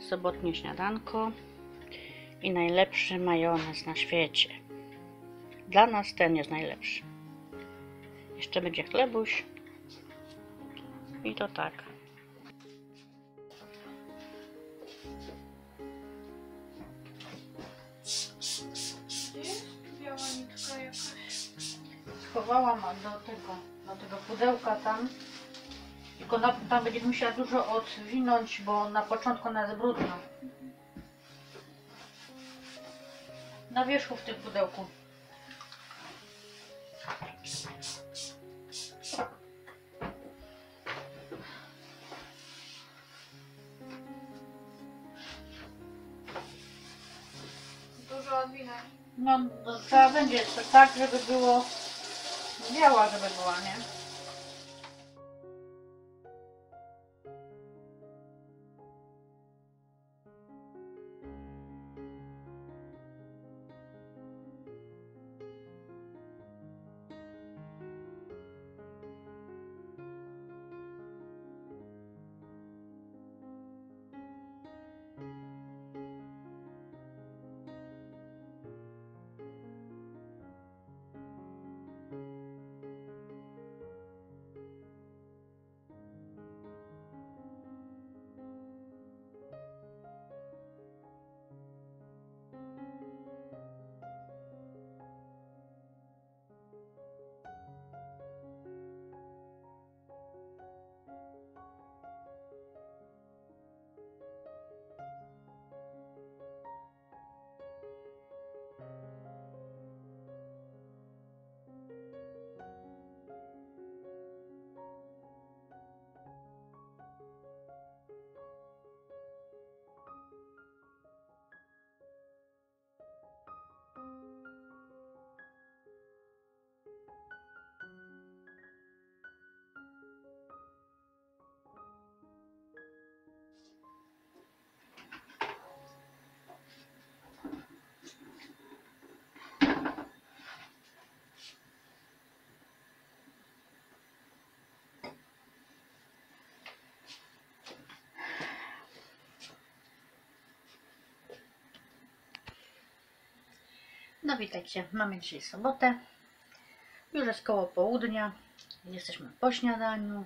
sobotnie śniadanko i najlepszy majonez na świecie. Dla nas ten jest najlepszy. Jeszcze będzie chlebuś i to tak. Biała nitka jakaś. Schowałam do tego pudełka tam. Tylko tam będzie musiała dużo odwinąć, bo na początku ona jest brudna. Na wierzchu w tym pudełku. Dużo odwinąć. No, trzeba będzie tak, żeby było biała, żeby była, nie? No witajcie, mamy dzisiaj sobotę, już jest koło południa, jesteśmy po śniadaniu,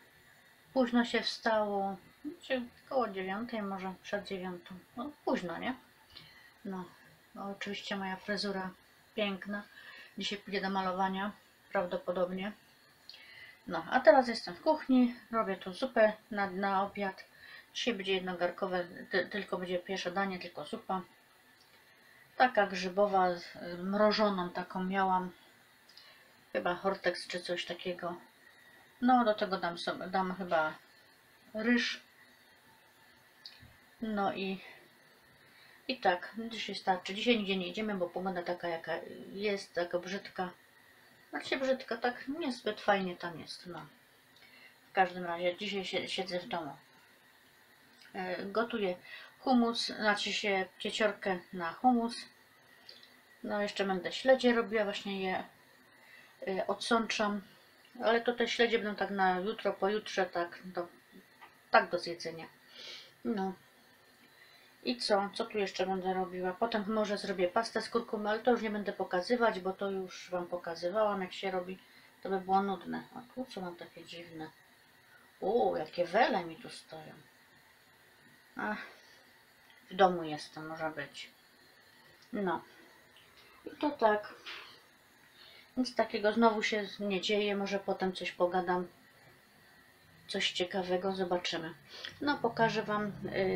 późno się wstało, znaczy koło 9, może przed 9, no późno, nie? No oczywiście moja fryzura piękna, dzisiaj pójdzie do malowania, prawdopodobnie. No, a teraz jestem w kuchni, robię tu zupę na obiad, dzisiaj będzie jednogarkowe, tylko będzie pierwsze danie, tylko zupa. Taka grzybowa, mrożoną taką miałam, chyba Hortex czy coś takiego. No do tego dam chyba ryż. No i tak, dzisiaj starczy. Dzisiaj nigdzie nie idziemy, bo pogoda taka jaka jest, taka brzydka. Znaczy brzydka, tak niezbyt fajnie tam jest. No. W każdym razie dzisiaj siedzę w domu. Gotuję hummus, znaczy się pieciorkę na hummus. No jeszcze będę śledzie robiła, właśnie je odsączam, ale to te śledzie będą tak na jutro, pojutrze, tak do zjedzenia. No i co tu jeszcze będę robiła? Potem może zrobię pastę z kurkumy, ale to już nie będę pokazywać, bo to już Wam pokazywałam, jak się robi, to by było nudne. A tu co mam takie dziwne? Jakie wele mi tu stoją. Ach, w domu jestem, może być. No i to tak. Nic takiego znowu się nie dzieje, może potem coś pogadam, coś ciekawego, zobaczymy. No pokażę Wam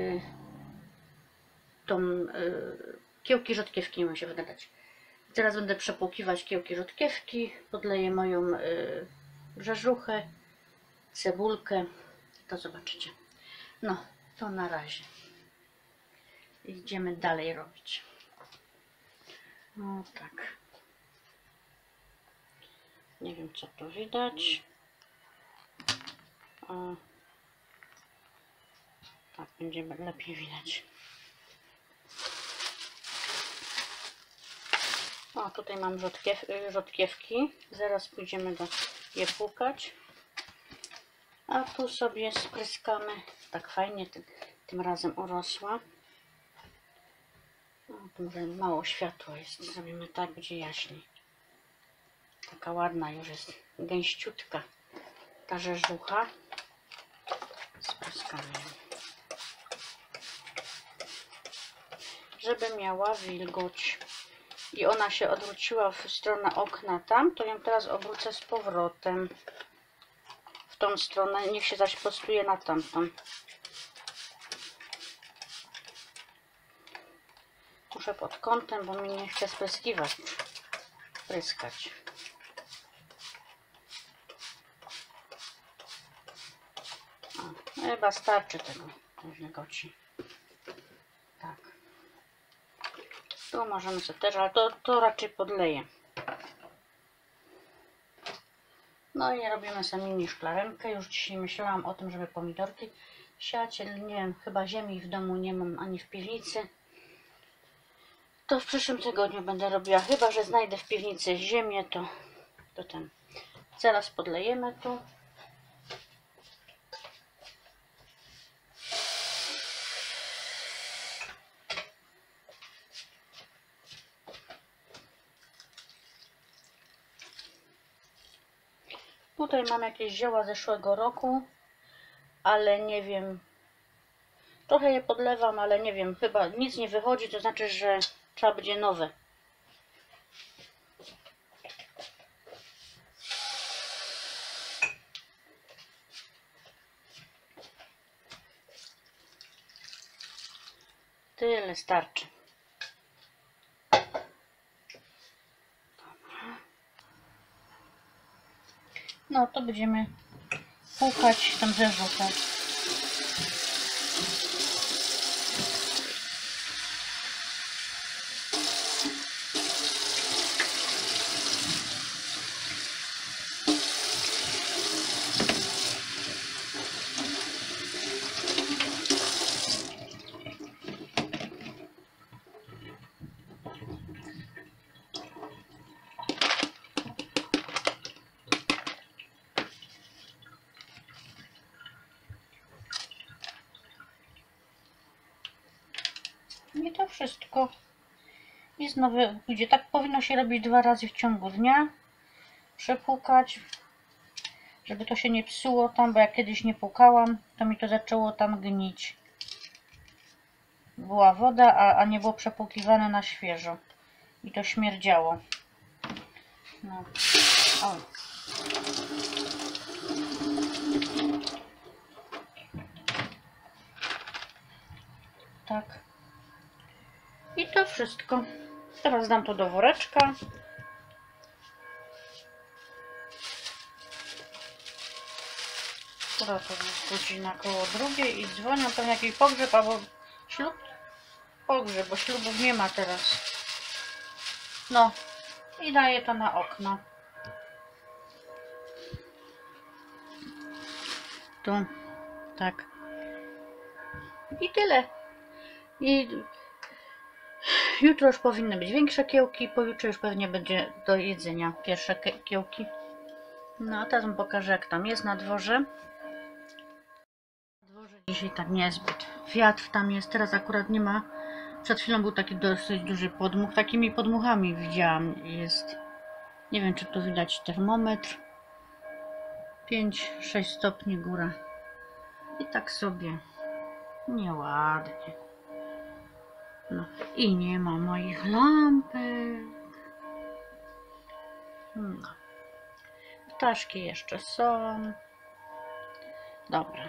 kiełki rzodkiewki, muszę wygadać. Teraz będę przepłukiwać kiełki rzodkiewki, podleję moją rzeżuchę, cebulkę, to zobaczycie. No, to na razie. Idziemy dalej robić. O tak. Nie wiem, co tu widać. O, tak, będzie lepiej widać. O, tutaj mam rzodkiewki. Zaraz pójdziemy je płukać. A tu sobie spryskamy. Tak fajnie tym razem urosła. No, tu może mało światła jest. Zrobimy tak, będzie jaśniej. Taka ładna już jest, gęściutka ta rzeżucha. Spryskamy ją, żeby miała wilgoć. I ona się odwróciła w stronę okna tam, to ją teraz obrócę z powrotem w tą stronę. Niech się zaś prostuje na tamtą. Muszę pod kątem, bo mi nie chce spryskiwać. Pryskać. O, chyba starczy tego wilgoci. Tak. Tu możemy sobie też, ale to raczej podleję. No i robimy sobie mini szklarenkę. Już dzisiaj myślałam o tym, żeby pomidorki siać, ale nie wiem, chyba ziemi w domu nie mam ani w piwnicy. To w przyszłym tygodniu będę robiła, chyba że znajdę w piwnicy ziemię, to ten. Zaraz podlejemy tu. Tutaj mam jakieś zioła zeszłego roku, ale nie wiem. Trochę je podlewam, ale nie wiem, chyba nic nie wychodzi, to znaczy, że trzeba będzie nowe. Tyle starczy. No to będziemy płukać tą rzeżuchę. I to wszystko. I znowu pójdzie. Tak powinno się robić 2 razy w ciągu dnia. Przepłukać, żeby to się nie psuło tam, bo jak kiedyś nie płukałam, to mi to zaczęło tam gnić. Była woda, a nie było przepłukiwane na świeżo. I to śmierdziało. No. O. Tak. I to wszystko. Teraz dam to do woreczka. Teraz to jest godzina koło 2 i dzwonią, pewnie jakiś pogrzeb albo ślub. Pogrzeb, bo ślubów nie ma teraz. No i daję to na okno. Tu. Tak. I tyle. I jutro już powinny być większe kiełki, pojutrze już pewnie będzie do jedzenia pierwsze kiełki. No a teraz wam pokażę, jak tam jest na dworze. Na dworze dzisiaj tak niezbyt. Wiatr tam jest, teraz akurat nie ma. Przed chwilą był taki dosyć duży podmuch. Takimi podmuchami widziałam. Jest, nie wiem czy tu widać termometr. 5-6 stopni góra. I tak sobie nieładnie. No i nie ma moich lampek. No. Ptaszki jeszcze są. Dobra.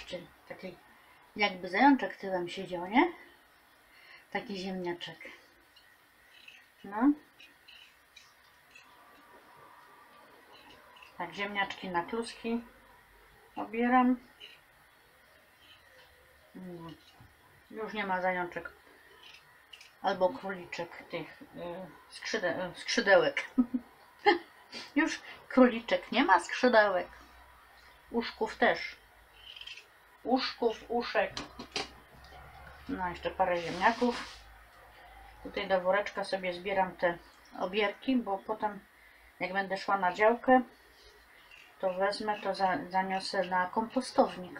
Zobaczcie, taki jakby zajączek tyłem siedział, nie? Taki ziemniaczek. No. Tak, ziemniaczki na kluski obieram. No. Już nie ma zajączek. Albo króliczek tych skrzydełek. Już króliczek nie ma skrzydełek. Uszków też. Uszków, uszek. No, jeszcze parę ziemniaków. Tutaj do woreczka sobie zbieram te obierki, bo potem jak będę szła na działkę, to wezmę, to zaniosę na kompostownik.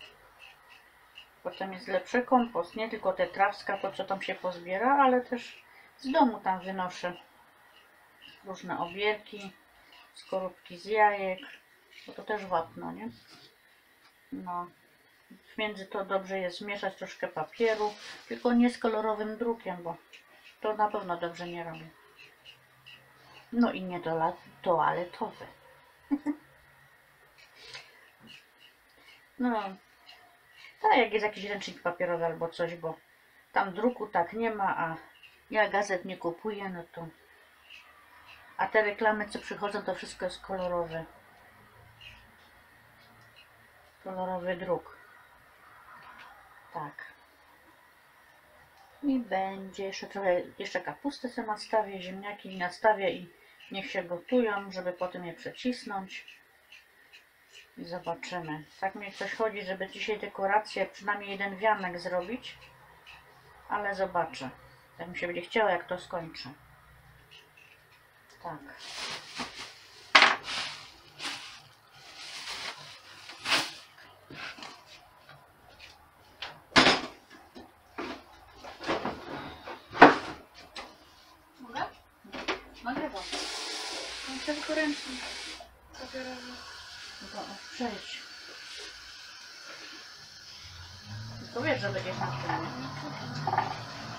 Potem jest lepszy kompost, nie tylko te trawska, to co tam się pozbiera, ale też z domu tam wynoszę różne obierki, skorupki z jajek, bo to też wapno, nie? No, w między to dobrze jest zmieszać troszkę papieru, tylko nie z kolorowym drukiem, bo to na pewno dobrze nie robi. No i nie toaletowe. No, tak jak jest jakiś ręcznik papierowy albo coś, bo tam druku tak nie ma, a ja gazet nie kupuję, no to... A te reklamy, co przychodzą, to wszystko jest kolorowe. Kolorowy druk. Tak. I będzie jeszcze trochę, jeszcze kapustę sobie nastawię, ziemniaki nastawię i niech się gotują, żeby potem je przecisnąć. I zobaczymy. Tak mi coś chodzi, żeby dzisiaj dekorację, przynajmniej jeden wianek zrobić. Ale zobaczę. Tak mi się będzie chciało, jak to skończę. Tak. Mogę? Nagrywam. Mam tylko ręcznik papierowy. No, przejdź. Tylko wiesz, że będziesz na tym, nie?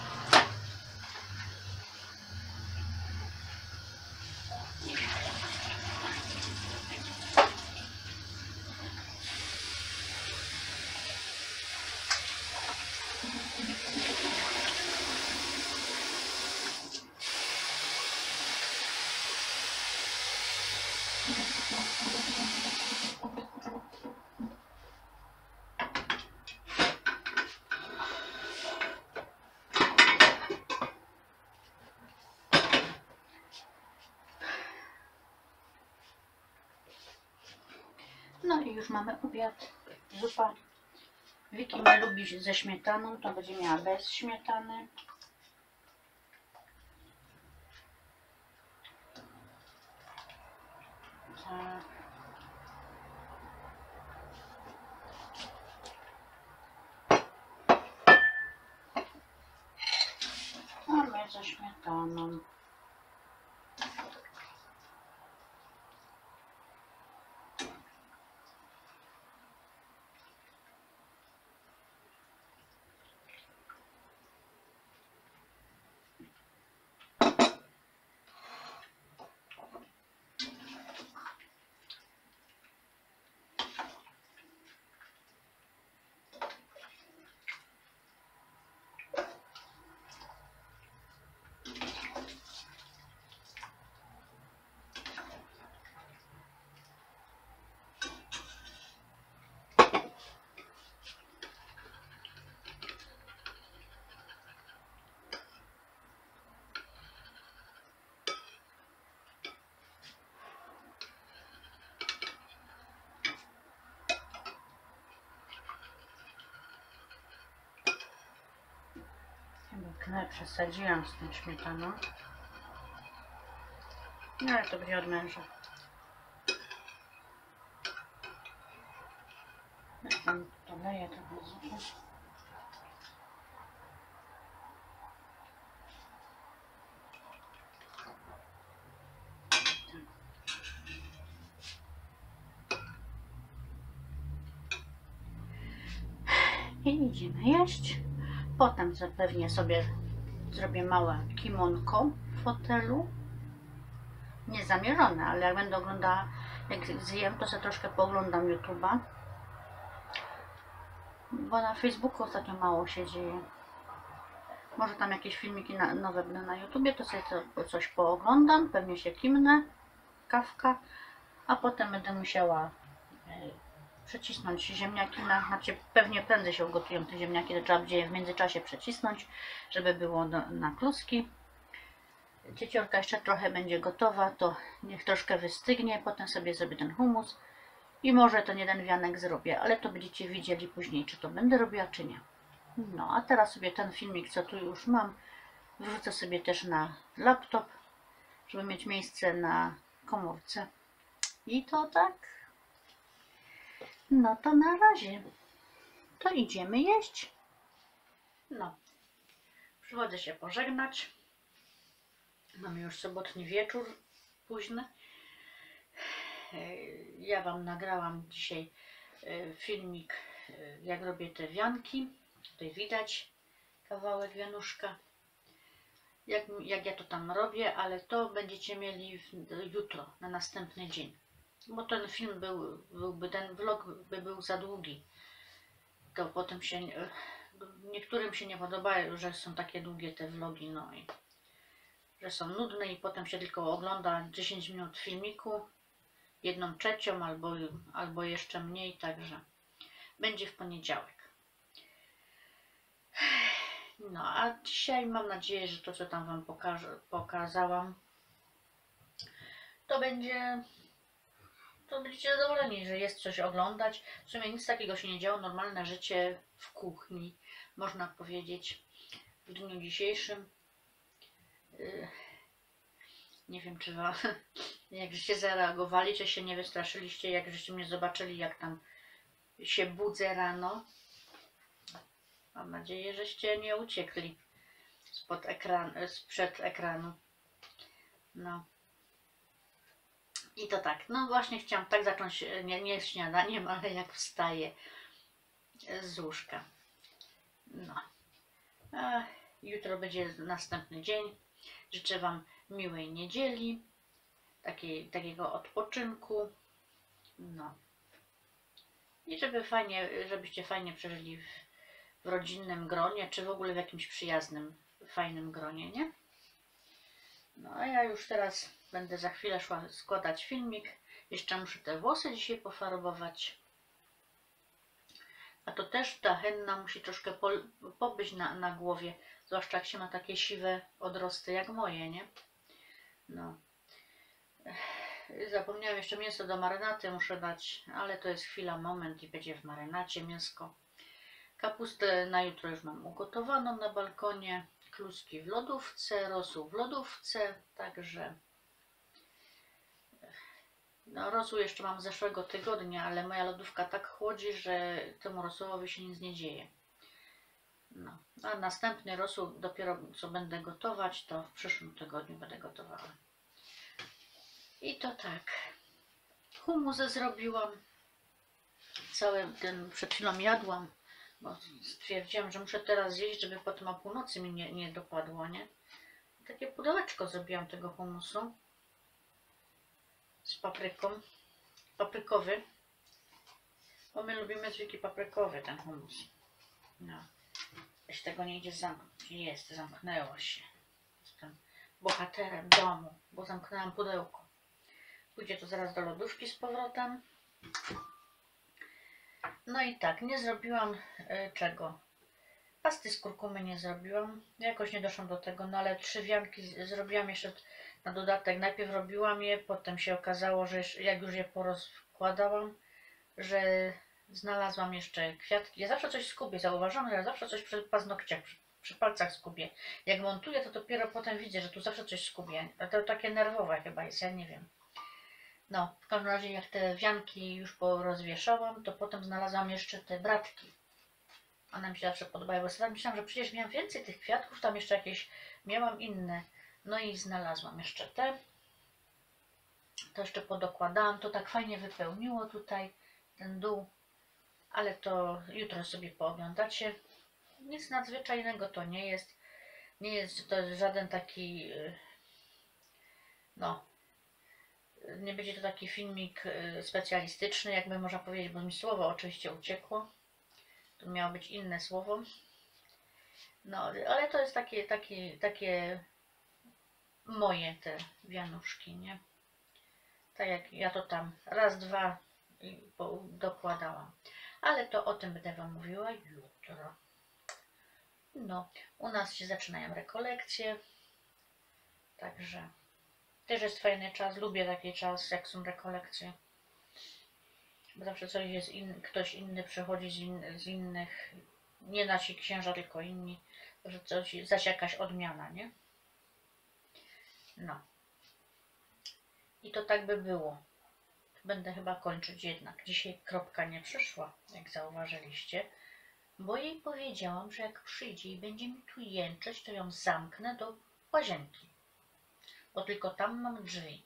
No i już mamy obiad. Zupa. Wiki nie lubi ze śmietaną, to będzie miała bez śmietany. Tak. A my ze śmietaną. Chyba przesadziłam z tą śmietaną. No ale to będzie od męża. Ja tam doleję trochę zupy. I idziemy jeść. Potem zapewnie sobie zrobię małe kimonko w fotelu. Niezamierzone, ale jak będę oglądała, jak zjem, to sobie troszkę pooglądam YouTube'a. bo na Facebooku ostatnio mało się dzieje. Może tam jakieś filmiki nowe będą na YouTubie, to sobie to coś pooglądam, pewnie się kimnę, kawka, a potem będę musiała przecisnąć ziemniaki, znaczy pewnie prędzej się ugotują te ziemniaki, to trzeba będzie w międzyczasie przecisnąć, żeby było na kluski. Cieciorka jeszcze trochę będzie gotowa, to niech troszkę wystygnie, potem sobie zrobię ten hummus i może ten jeden wianek zrobię, ale to będziecie widzieli później, czy to będę robiła, czy nie. No, a teraz sobie ten filmik, co tu już mam, wrzucę sobie też na laptop, żeby mieć miejsce na komórce. I to tak. No to na razie. To idziemy jeść. No. Przychodzę się pożegnać. Mamy już sobotni wieczór późny. Ja Wam nagrałam dzisiaj filmik, jak robię te wianki. Tutaj widać kawałek wianuszka. Jak ja to tam robię, ale to będziecie mieli jutro, na następny dzień. Bo ten film ten vlog by był za długi. To potem się, niektórym się nie podoba, że są takie długie te vlogi, no i że są nudne i potem się tylko ogląda 10 minut filmiku, 1/3 albo jeszcze mniej, także będzie w poniedziałek. No a dzisiaj mam nadzieję, że to, co tam Wam pokazałam, to będziecie zadowoleni, że jest coś oglądać. W sumie nic takiego się nie działo, normalne życie w kuchni, można powiedzieć, w dniu dzisiejszym. Nie wiem, czy Wam, jak żeście zareagowali, czy się nie wystraszyliście, jak żeście mnie zobaczyli, jak tam się budzę rano. Mam nadzieję, żeście nie uciekli sprzed ekranu. No. I to tak, no właśnie chciałam tak zacząć, nie śniadaniem, ale jak wstaję z łóżka. No. A jutro będzie następny dzień. Życzę Wam miłej niedzieli, takiego odpoczynku. No. I żebyście fajnie przeżyli w rodzinnym gronie, czy w ogóle w jakimś przyjaznym, fajnym gronie, nie? No a ja już teraz będę za chwilę szła składać filmik. Jeszcze muszę te włosy dzisiaj pofarbować. A to też ta henna musi troszkę pobyć na głowie. Zwłaszcza jak się ma takie siwe odrosty jak moje, nie? No. Zapomniałam jeszcze mięso do marynaty muszę dać, ale to jest chwila, moment i będzie w marynacie mięsko. Kapustę na jutro już mam ugotowaną na balkonie. Kluski w lodówce, rosół w lodówce, także no, rosół jeszcze mam z zeszłego tygodnia, ale moja lodówka tak chłodzi, że temu rosołowi się nic nie dzieje. No, a następny rosół dopiero co będę gotować, to w przyszłym tygodniu będę gotowała. I to tak. Hummus zrobiłam. Cały ten przed chwilą jadłam, bo stwierdziłam, że muszę teraz zjeść, żeby potem o północy mi nie dopadło, nie? Takie pudełeczko zrobiłam tego hummusu z papryką. Paprykowy. Bo my lubimy zwykły paprykowy ten hummus. No. Jeśli tego nie idzie zamknąć. Jest, zamknęło się. Jestem bohaterem domu, bo zamknęłam pudełko. Pójdzie to zaraz do lodówki z powrotem. No i tak, nie zrobiłam czego? Pasty z kurkumy nie zrobiłam. Jakoś nie doszłam do tego, no ale 3 wianki zrobiłam jeszcze na dodatek. Najpierw robiłam je, potem się okazało, że jak już je porozkładałam, że znalazłam jeszcze kwiatki. Ja zawsze coś skubię, zauważam, że ja zawsze coś przy paznokciach, przy palcach skubię. Jak montuję, to dopiero potem widzę, że tu zawsze coś skubię. A to takie nerwowe chyba jest, ja nie wiem. No, w każdym razie jak te wianki już porozwieszałam, to potem znalazłam jeszcze te bratki. One mi się zawsze podobały, bo sobie myślałam, że przecież miałam więcej tych kwiatków, tam jeszcze jakieś miałam inne. No i znalazłam jeszcze te. To jeszcze podokładałam, to tak fajnie wypełniło tutaj ten dół. Ale to jutro sobie pooglądacie. Nic nadzwyczajnego to nie jest. Nie jest to żaden taki, no, nie będzie to taki filmik specjalistyczny, jakby można powiedzieć, bo mi słowo oczywiście uciekło. To miało być inne słowo. No, ale to jest takie moje te wianuszki, nie? Tak jak ja to tam raz, dwa i dokładałam. Ale to o tym będę Wam mówiła jutro. No, u nas się zaczynają rekolekcje. Także też jest fajny czas. Lubię taki czas, jak są rekolekcje. Bo zawsze coś jest ktoś inny przychodzi z innych, nie nasi księża, tylko inni. Że coś, zaś jakaś odmiana, nie? No. I to tak by było. Będę chyba kończyć jednak. Dzisiaj kropka nie przyszła, jak zauważyliście. Bo jej powiedziałam, że jak przyjdzie i będzie mi tu jęczeć, to ją zamknę do łazienki. Bo tylko tam mam drzwi.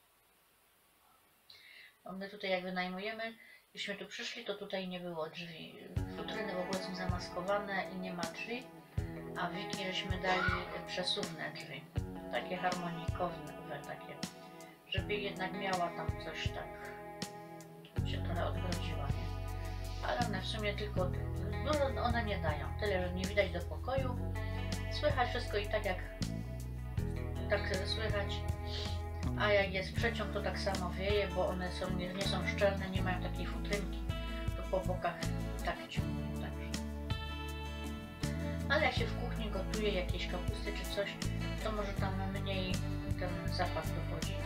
Bo my tutaj jak wynajmujemy, jeśliśmy tu przyszli, to tutaj nie było drzwi. Futryny w ogóle są zamaskowane i nie ma drzwi. A Wiki żeśmy dali przesuwne drzwi. Takie harmonikowe, takie. Żeby jednak miała tam coś tak. Się trochę odgrodziła, nie? Ale one w sumie tylko dużo one nie dają. Tyle, że nie widać do pokoju. Słychać wszystko i tak jak słychać. A jak jest przeciąg, to tak samo wieje, bo one są, nie są szczelne, nie mają takiej futrynki. To po bokach tak ciągnie. Także. Ale jak się w kuchni gotuje jakieś kapusty czy coś, to może tam mniej ten zapach dochodzi.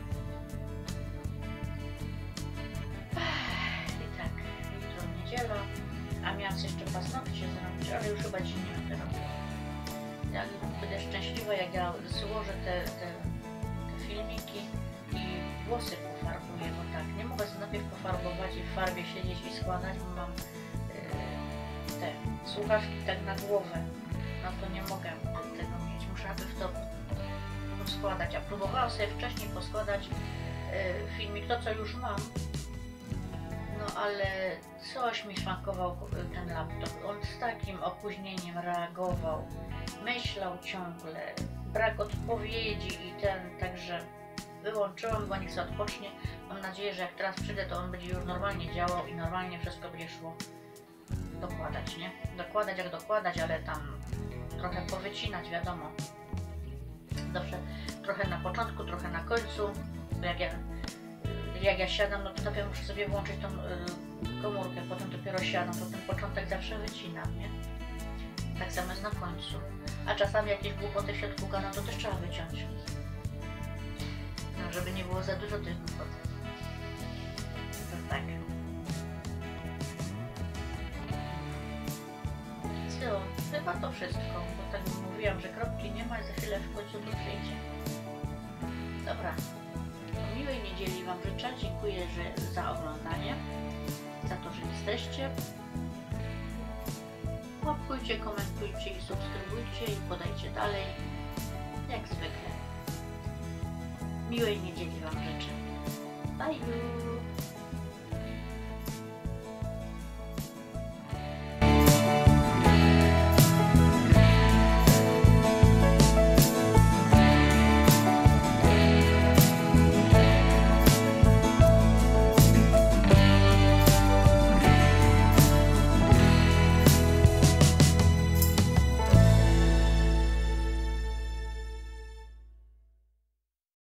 I tak, jutro niedziela, a miałam jeszcze paznokcie zrobić, ale już chyba dzisiaj nie będę robiła. Ja będę szczęśliwa, jak ja złożę te filmiki i włosy pofarbuję, bo tak, nie mogę sobie najpierw pofarbować i w farbie siedzieć i składać, bo mam te słuchawki tak na głowę, no to nie mogę tego mieć, muszę najpierw to poskładać, a próbowałam sobie wcześniej poskładać filmik, to co już mam, no ale coś mi szwankował ten laptop, on z takim opóźnieniem reagował, myślał ciągle, brak odpowiedzi i także wyłączyłam, bo niech sobie odpocznie. Mam nadzieję, że jak teraz przyjdę, to on będzie już normalnie działał i normalnie wszystko będzie szło dokładać, nie? Dokładać jak dokładać, ale tam trochę powycinać, wiadomo. Zawsze trochę na początku, trochę na końcu. Jak ja siadam, no to najpierw muszę sobie włączyć tą komórkę, potem dopiero siadam, to ten początek zawsze wycinam, nie? Tak samo jest na końcu. A czasami jakieś głupoty w środku gadam, to też trzeba wyciąć. No, żeby nie było za dużo tych głupot. To tak. Co? Chyba to wszystko, bo tak mówiłam, że kropki nie ma i za chwilę w końcu tu przyjdzie. Dobra. Miłej niedzieli Wam życzę. Dziękuję za oglądanie. Za to, że jesteście. Łapkujcie, komentujcie i subskrybujcie i podajcie dalej. Jak zwykle. Miłej niedzieli Wam życzę. Bye!